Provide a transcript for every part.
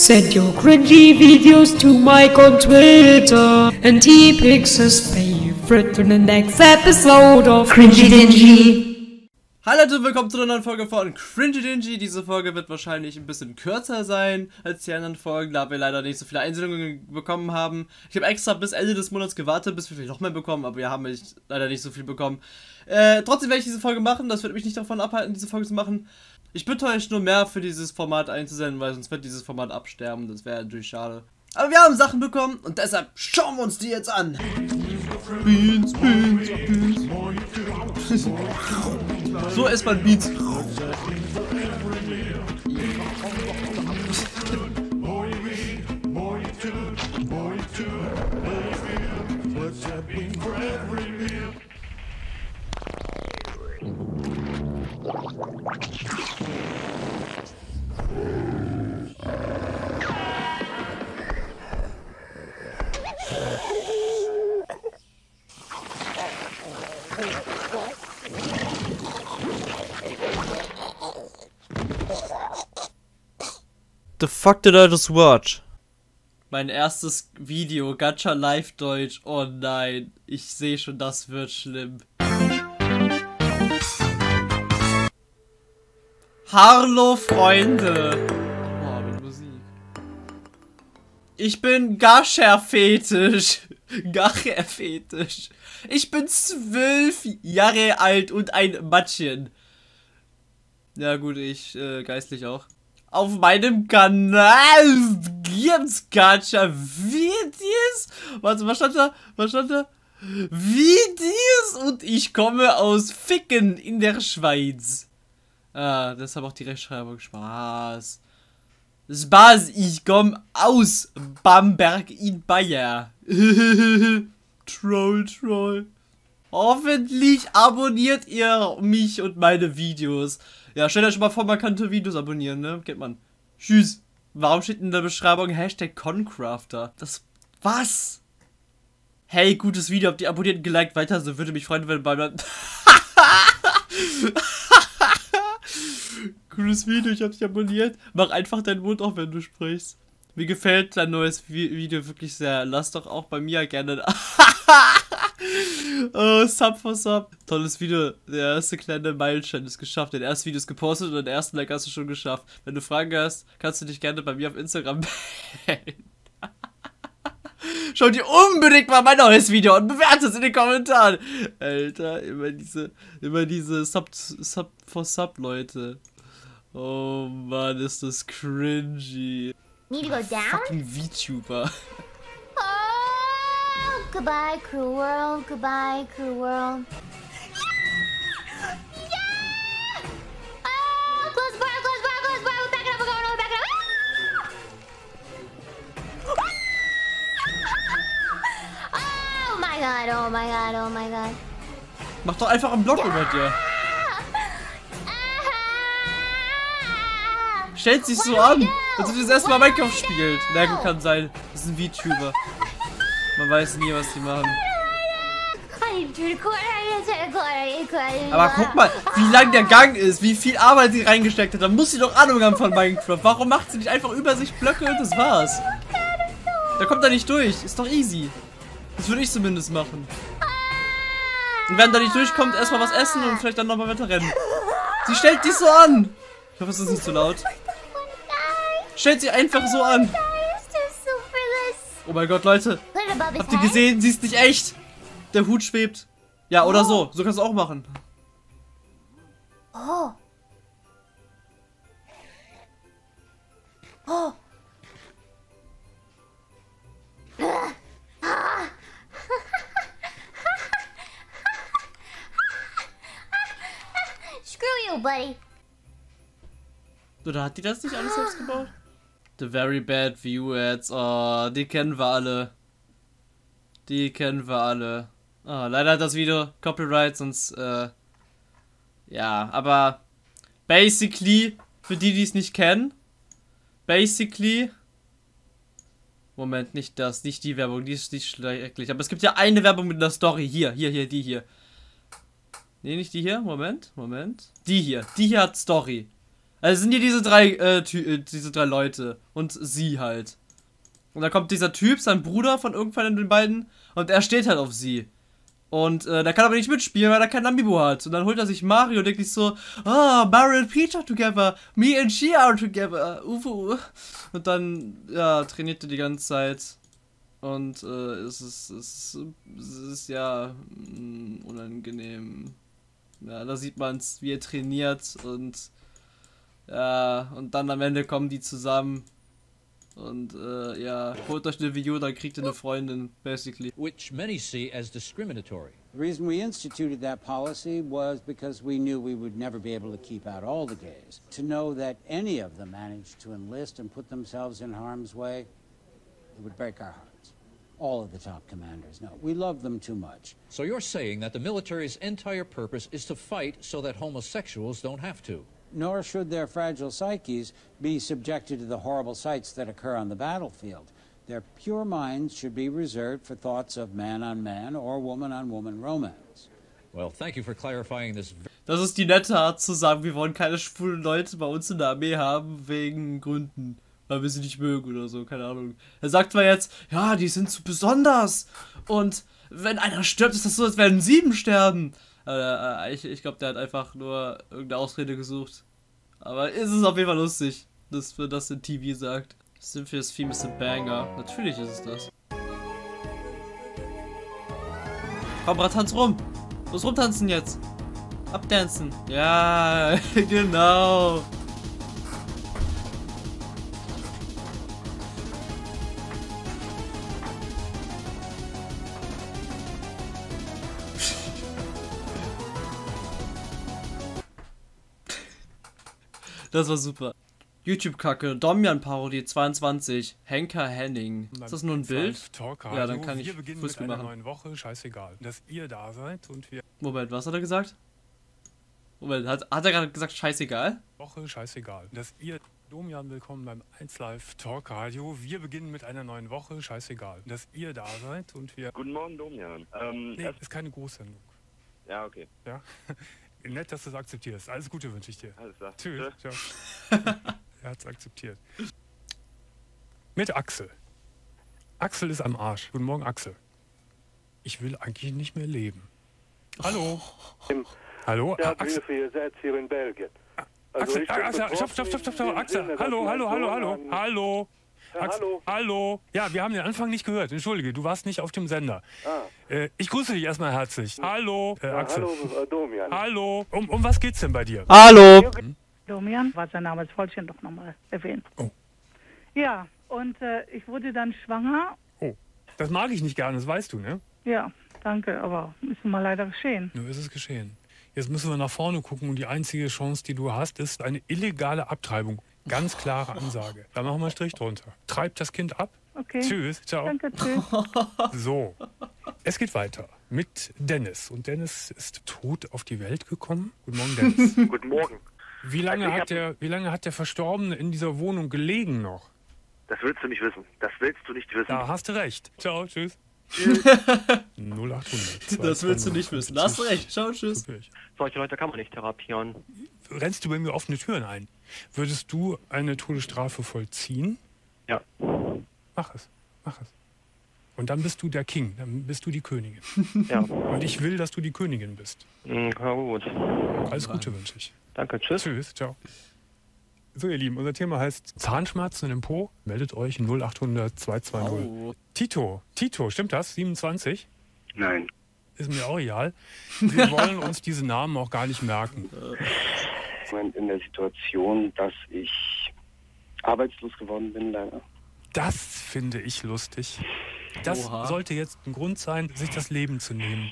Send your cringy videos to Mike on Twitter, and he picks his favorite in the next episode of Cringy Dingy. Hallo und willkommen zu einer neuen Folge von Cringy Dingy. Diese Folge wird wahrscheinlich ein bisschen kürzer sein als die anderen Folgen, da wir leider nicht so viele Einsendungen bekommen haben. Ich habe extra bis Ende des Monats gewartet, bis wir vielleicht noch mehr bekommen, aber wir haben leider nicht so viel bekommen. Trotzdem werde ich diese Folge machen, das wird mich nicht davon abhalten, diese Folge zu machen. Ich bitte euch nur mehr für dieses Format einzusenden, weil sonst wird dieses Format absterben, das wäre natürlich schade. Aber wir haben Sachen bekommen und deshalb schauen wir uns die jetzt an. Beans, Beans, Beans. So isst man Beans. The fuck did I just watch? Mein erstes Video, Gacha Live Deutsch. Oh nein, ich sehe schon, das wird schlimm. Hallo Freunde. Oh, mit Musik. Ich bin Gacha-Fetisch. Gacha-Fetisch. Ich bin 12 Jahre alt und ein Matschen. Ja gut, ich geistlich auch. Auf meinem Kanal gibt's Gacha Videos. Warte, was stand da? Was stand da? Videos und ich komme aus Ficken in der Schweiz. Ah, deshalb auch die Rechtschreibung. Spaß. Spaß, ich komme aus Bamberg in Bayern. Troll. Hoffentlich abonniert ihr mich und meine Videos. Ja, stellt euch schon mal vor, man könnte Videos abonnieren, ne? Kennt man. Tschüss. Warum steht in der Beschreibung Hashtag Concrafter? Das... Was? Hey, gutes Video. Habt ihr abonniert und geliked? Weiter so. Würde mich freuen, wenn bei... Cooles Video, ich hab dich abonniert. Mach einfach deinen Mund auf, wenn du sprichst. Mir gefällt dein neues Video wirklich sehr. Lass doch auch bei mir gerne... Oh, Sub for Sub. Tolles Video. Der erste kleine Meilenstein ist geschafft. Den ersten Video ist gepostet und den ersten Like hast du schon geschafft. Wenn du Fragen hast, kannst du dich gerne bei mir auf Instagram melden. Schau dir unbedingt mal mein neues Video und bewerte es in den Kommentaren. Alter, immer diese Sub for Sub, Leute. Oh Mann, ist das cringy. Need to go down? Fucking VTuber. Goodbye, cruel world. Goodbye, cruel world. Yeah! Oh, close the bar, close the bar, close the bar. We're backing up, we're backing up. Oh my god, oh my god, oh my god. Mach doch einfach einen Block über dir. Stellt sich so an, als ob das erstmal Minecraft spielt. Na gut, kann sein. Das ist ein VTuber. Man weiß nie, was die machen. Aber guck mal, wie lang der Gang ist, wie viel Arbeit sie reingesteckt hat. Da muss sie doch Ahnung haben von Minecraft. Warum macht sie nicht einfach über sich Blöcke und das war's? Da kommt er nicht durch. Ist doch easy. Das würde ich zumindest machen. Und wenn da nicht durchkommt, erstmal was essen und vielleicht dann nochmal weiter rennen. Sie stellt dich so an. Ich hoffe, es ist nicht zu laut. Stellt sie einfach so an. Oh mein Gott, Leute. Habt ihr gesehen? Sie ist nicht echt. Der Hut schwebt. Ja, oder so. So kannst du auch machen. Oh. Oh. Screw you, buddy. Oder hat die das nicht alles selbst gebaut? The Very Bad View Ads. Oh, die kennen wir alle. Die kennen wir alle. Oh, leider hat das Video Copyright, sonst, ja, aber basically, für die, die es nicht kennen, basically, Moment, nicht das, nicht die Werbung, die ist nicht schrecklich, aber es gibt ja eine Werbung mit einer Story, hier, die hier. Nee, nicht die hier, Moment, die hier hat Story. Also sind hier diese drei Leute und sie halt. Und da kommt dieser Typ, sein Bruder von irgendwann in den beiden, und er steht halt auf sie. Und der kann aber nicht mitspielen, weil er kein Amiibo hat. Und dann holt er sich Mario und denkt sich so, Mario and Peach are together, me and she are together, ufu. Und dann, ja, trainiert er die ganze Zeit. Und es ist ja unangenehm. Ja, da sieht man es, wie er trainiert und ja, und dann am Ende kommen die zusammen. Und ja, holt euch eine Video, dann kriegt ihr eine Freundin, basically. Which many see as discriminatory. The reason we instituted that policy was because we knew we would never be able to keep out all the gays. To know that any of them managed to enlist and put themselves in harm's way, it would break our hearts. All of the top commanders know. We love them too much. So you're saying that the military's entire purpose is to fight so that homosexuals don't have to. Nor should their fragile psyches be subjected to the horrible sights that occur on the battlefield. Their pure minds should be reserved for thoughts of man on man or woman on woman romance. Well, thank you for clarifying this. Das ist die nette Art zu sagen, wir wollen keine schwulen Leute bei uns in der Armee haben, wegen Gründen. Weil wir sie nicht mögen oder so, keine Ahnung. Er sagt zwar jetzt, ja, die sind zu besonders. Und wenn einer stirbt, ist das so, als wären 7 sterben. Ich glaube, der hat einfach nur irgendeine Ausrede gesucht. Aber es ist auf jeden Fall lustig, dass wir das in TV sagt. Synthia's Theme ist ein Banger. Natürlich ist es das. Komm, Brat, tanz rum. Los, rumtanzen jetzt. Abdancen. Ja, genau. Das war super. YouTube-Kacke, Domjan-Parodie 22, Henker Henning. Ist das nur ein Bild? Ja, dann kann ich Fußball machen. Neuen Woche, scheißegal, dass ihr da seid und wir... Moment, was hat er gesagt? Moment, hat er gerade gesagt scheißegal? Woche, scheißegal, dass ihr... Domian, willkommen beim 1Live Talk Radio. Wir beginnen mit einer neuen Woche, scheißegal, dass ihr da seid und wir... Guten Morgen, Domian. Nee, ist keine Großsendung. Ja, okay. Ja? Nett, dass du es akzeptierst. Alles Gute wünsche ich dir. Alles klar. Tschüss. Ciao. Er hat es akzeptiert. Mit Axel. Axel ist am Arsch. Guten Morgen, Axel. Ich will eigentlich nicht mehr leben. Hallo. Hallo? Ja, Axel. Hilfe, ihr seid hier in Belgien. Axel, stopp. Axel, hallo. Ja, hallo. Hallo. Ja, wir haben den Anfang nicht gehört. Entschuldige, du warst nicht auf dem Sender. Ich grüße dich erstmal herzlich. Hallo, Axel. Hallo, Domian. Hallo. Um was geht's denn bei dir? Hallo! Domian war sein Name, das wollte ich ja doch nochmal erwähnen. Oh. Ja, und ich wurde dann schwanger. Oh, das mag ich nicht gerne, das weißt du, ne? Ja, danke, aber ist nun mal leider geschehen. Nur ist es geschehen. Jetzt müssen wir nach vorne gucken und die einzige Chance, die du hast, ist eine illegale Abtreibung. Ganz klare Ansage. Da machen wir einen Strich drunter. Treib das Kind ab. Okay. Tschüss, ciao. Danke, tschüss. So, es geht weiter mit Dennis. Und Dennis ist tot auf die Welt gekommen. Guten Morgen, Dennis. Guten Morgen. Wie lange hat der Verstorbene in dieser Wohnung gelegen noch? Das willst du nicht wissen. Das willst du nicht wissen. Da hast du recht. Ciao, tschüss. 0800. Das willst du nicht wissen. Da hast du recht. Ciao, tschüss. Solche Leute kann man nicht therapieren. Rennst du bei mir offene Türen ein? Würdest du eine Todesstrafe vollziehen? Ja. Mach es. Und dann bist du der King, dann bist du die Königin. Ja. Und ich will, dass du die Königin bist. Na gut. Alles Gute wünsche ich. Danke, tschüss. Tschüss, ciao. So, ihr Lieben, unser Thema heißt Zahnschmerzen im Po. Meldet euch 0800 220. Oh. Tito, stimmt das? 27? Nein. Ist mir auch egal. Wir wollen uns diese Namen auch gar nicht merken. Ich bin in der Situation, dass ich arbeitslos geworden bin, leider. Das finde ich lustig. Das Oha. sollte jetzt ein Grund sein, sich das Leben zu nehmen.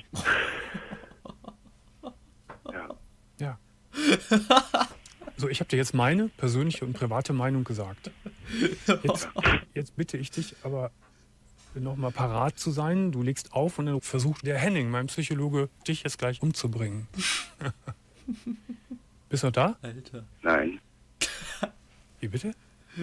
Ja. So, ich habe dir jetzt meine persönliche und private Meinung gesagt. Jetzt bitte ich dich aber nochmal parat zu sein. Du legst auf und dann versucht der Henning, mein Psychologe, dich jetzt gleich umzubringen. Bist du noch da? Alter. Nein. Wie bitte?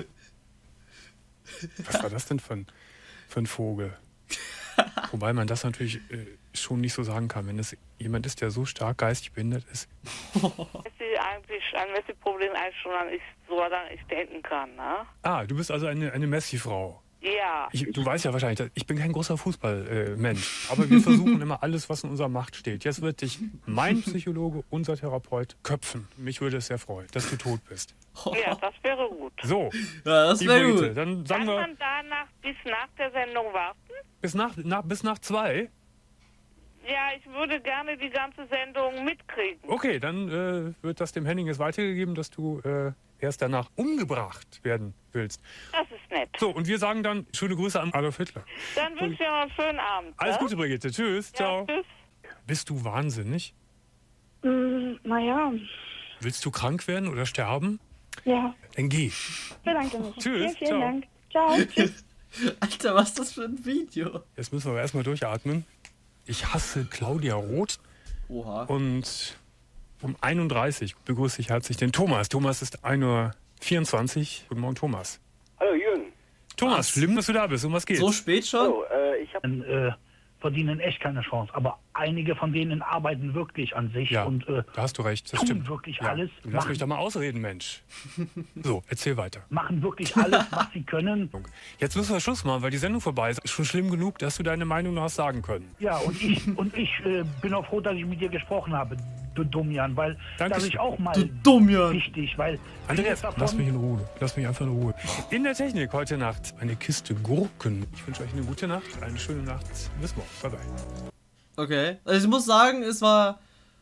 Was war das denn für ein Vogel? Wobei man das natürlich schon nicht so sagen kann, wenn es jemand ist, der so stark geistig behindert ist. Ist sie eigentlich ein Messi-Problem eigentlich schon dann ich so lange ich denken kann, ne? Ah, du bist also eine Messi-Frau. Ja. Du weißt ja wahrscheinlich, ich bin kein großer Fußballmensch, aber wir versuchen immer alles, was in unserer Macht steht. Jetzt wird dich mein Psychologe, unser Therapeut, köpfen. Mich würde es sehr freuen, dass du tot bist. Ja, das wäre gut. So, ja, das wäre gut. Dann sagen Kann wir, man danach bis nach der Sendung warten? bis nach 2? Ja, ich würde gerne die ganze Sendung mitkriegen. Okay, dann wird das dem Henning jetzt weitergegeben, dass du erst danach umgebracht werden willst. Das ist nett. So, und wir sagen dann schöne Grüße an Adolf Hitler. Dann wünsche ich dir noch einen schönen Abend. Alles Gute, Brigitte. Tschüss. Ja, Ciao. tschüss. Bist du wahnsinnig? Naja, Willst du krank werden oder sterben? ja. Dann geh. Bedanke mich. Tschüss. Vielen Ciao. Dank. Ciao. Tschüss. Alter, was ist das für ein Video? Jetzt müssen wir aber erstmal durchatmen. Ich hasse Claudia Roth. Oha. Und um 31 begrüße ich herzlich den Thomas. Thomas ist 1:24 Uhr. Guten Morgen, Thomas. Hallo Jürgen. Thomas, schlimm, dass du da bist. Um was geht's? So spät schon? Hallo, ich habe verdienen echt keine Chance, aber einige von denen arbeiten wirklich an sich Ja, und da hast du recht. Das tun stimmt. wirklich Ja. alles. Lass mich doch mal ausreden, Mensch. So, erzähl weiter. Machen wirklich alles, was sie können. Jetzt müssen wir Schluss machen, weil die Sendung vorbei ist. Ist schon schlimm genug, dass du deine Meinung noch hast sagen können. Ja, und ich bin auch froh, dass ich mit dir gesprochen habe, du Dumjan, weil das ist auch mal wichtig, weil Andreas, vieles davon- lass mich in Ruhe. Lass mich einfach in Ruhe. In der Technik heute Nacht eine Kiste Gurken. Ich wünsche euch eine gute Nacht, eine schöne Nacht. Bis morgen. Bye bye. Okay. Also ich muss sagen, es war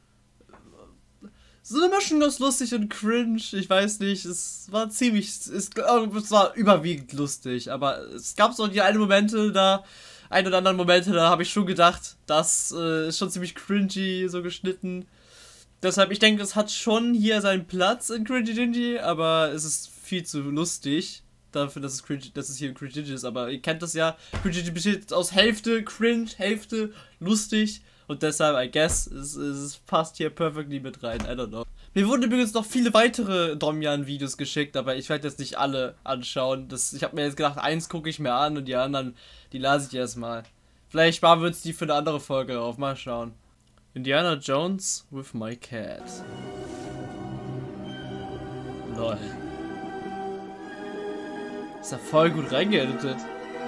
so eine Mischung aus lustig und cringe. Ich weiß nicht, es war es war überwiegend lustig, aber es gab so die ein oder anderen Momente, da habe ich schon gedacht, das ist schon ziemlich cringy so geschnitten. Deshalb, ich denke, es hat schon hier seinen Platz in Cringy Dingy, aber es ist viel zu lustig dafür, dass es hier Cringy Dingy ist. Aber ihr kennt das ja, Cringy Dingy besteht aus Hälfte cringe, Hälfte lustig. Und deshalb, I guess, es passt hier perfectly mit rein. I don't know. Mir wurden übrigens noch viele weitere Domjan-Videos geschickt, aber ich werde jetzt nicht alle anschauen. Ich habe mir jetzt gedacht, eins gucke ich mir an und die anderen, die lasse ich erstmal. Vielleicht sparen wir uns die für eine andere Folge auf. Mal schauen. Indiana Jones with my cat. Lol. Ist ja voll gut reingeeditet.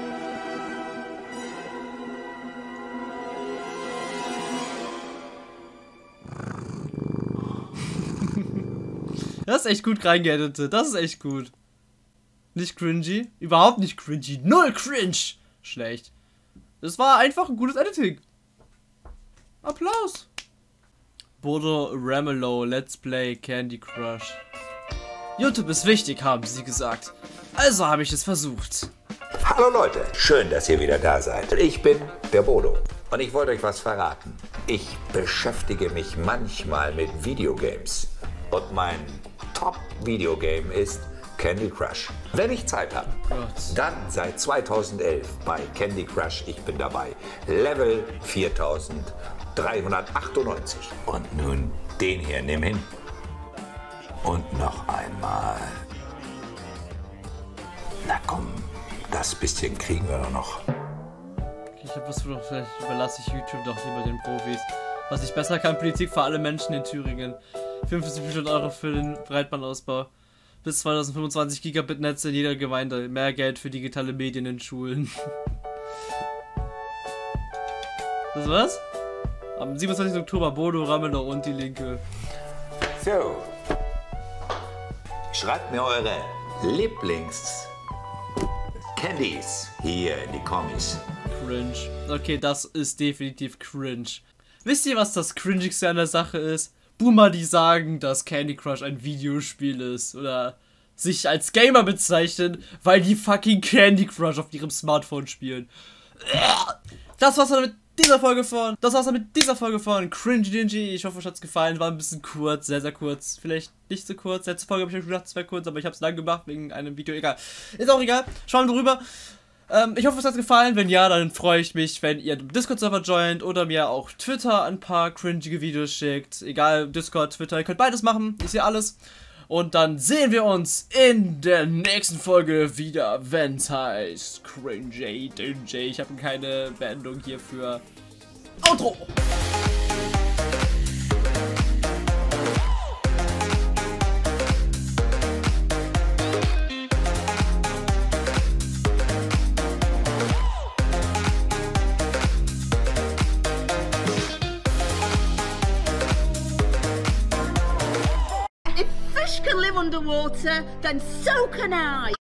Das ist echt gut reingeeditet. Das ist echt gut. Nicht cringy. Überhaupt nicht cringy. Null cringe. Schlecht. Das war einfach ein gutes Editing. Applaus. Bodo Ramelow, Let's Play Candy Crush. YouTube ist wichtig, haben sie gesagt. Also habe ich es versucht. Hallo Leute, schön, dass ihr wieder da seid. Ich bin der Bodo und ich wollte euch was verraten. Ich beschäftige mich manchmal mit Videogames und mein Top-Videogame ist Candy Crush. Wenn ich Zeit habe, dann seit 2011 bei Candy Crush. Ich bin dabei. Level 4398. Und nun den hier, nimm hin. Und noch einmal. Na komm, das bisschen kriegen wir doch noch. Ich habe was für, vielleicht überlasse ich YouTube doch lieber den Profis. Was ich besser kann, Politik für alle Menschen in Thüringen. 55 Millionen Euro für den Breitbandausbau. Bis 2025 Gigabit-Netze in jeder Gemeinde. Mehr Geld für digitale Medien in Schulen. Das war's? Am 27. Oktober Bodo Ramelow und die Linke. So. Schreibt mir eure Lieblings-Candies hier in die Kommis. Cringe. Okay, das ist definitiv cringe. Wisst ihr, was das Cringigste an der Sache ist? Boomer, die sagen, dass Candy Crush ein Videospiel ist oder sich als Gamer bezeichnen, weil die fucking Candy Crush auf ihrem Smartphone spielen. Das war's dann mit dieser Folge von Cringy Dingy. Ich hoffe, euch hat's gefallen. War ein bisschen kurz, sehr, sehr kurz. Vielleicht nicht so kurz. Letzte Folge habe ich euch gedacht, es wäre kurz, aber ich habe es lang gemacht wegen einem Video. Egal. Ist auch egal. Schauen wir drüber. Ich hoffe, es hat gefallen. Wenn ja, dann freue ich mich, wenn ihr den Discord-Server joint oder mir auch Twitter ein paar cringige Videos schickt. Egal, Discord, Twitter, ihr könnt beides machen. Ich sehe alles. Und dann sehen wir uns in der nächsten Folge wieder, wenn es heißt Cringy Dingy. Ich habe keine Beendung hier für Outro. fish can live underwater, then so can I.